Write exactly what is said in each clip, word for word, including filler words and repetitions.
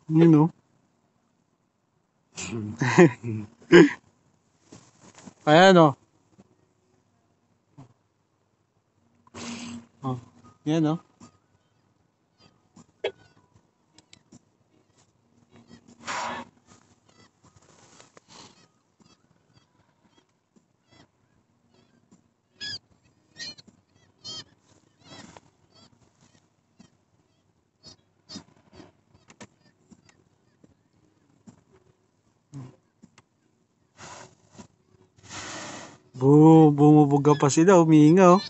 You know. Ayan o. Oh. Yan o. Bu bumubuga pa sila, umihinga oh.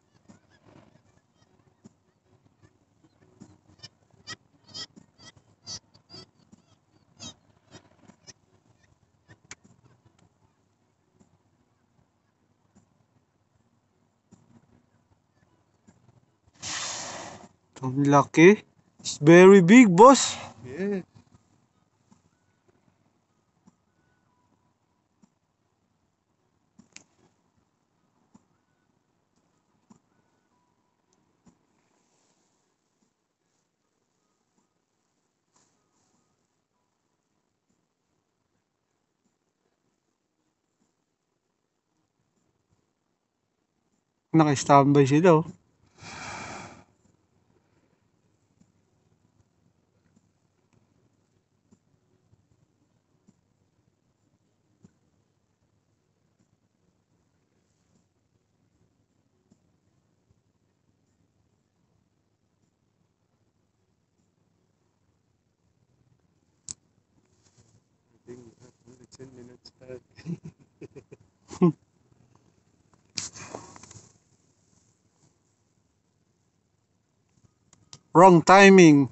Ang laki. It's very big, boss. Yeah. Naka-standby sila oh. I think we have only ten minutes back. Wrong timing.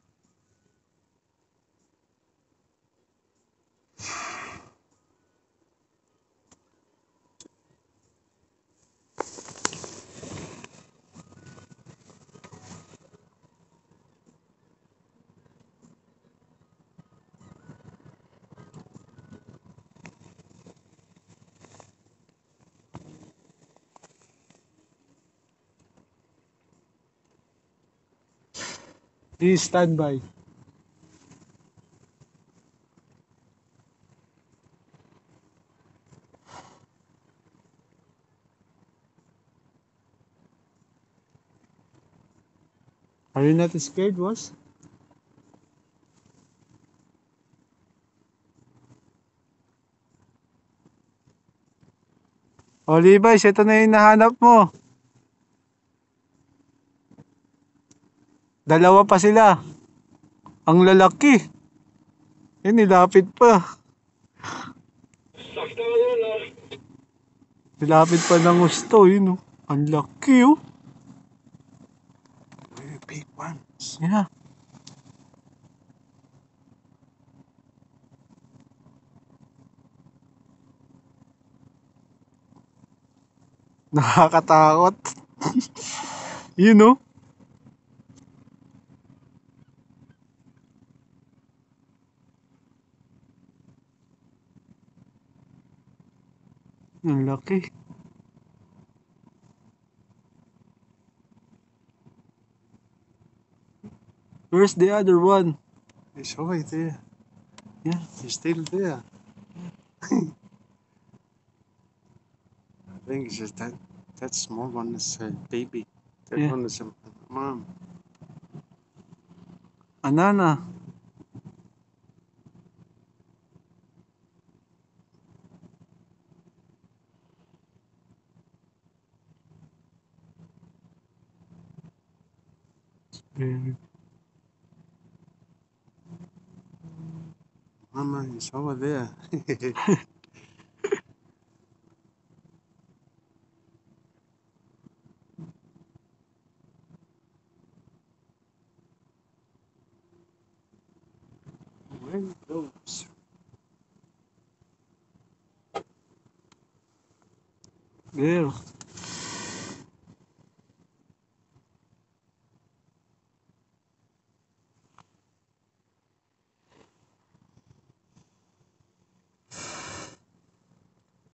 Please stand by. Are you not scared, boss? O, Levi's, ito na yung nahanap mo. Dalawa pa sila. Ang lalaki. Eh, nilapit pa. Nilapit pa ng gusto, yun oh. Ang laki oh. Very big ones. Yeah. Nakakatakot. Yun oh. Ang laki. Where's the other one? It's right there. Yeah. He's still there. I think it's just that that small one is a baby. That Yeah. one is a mom. Anana. Very Mama is over there. Where he goes? There.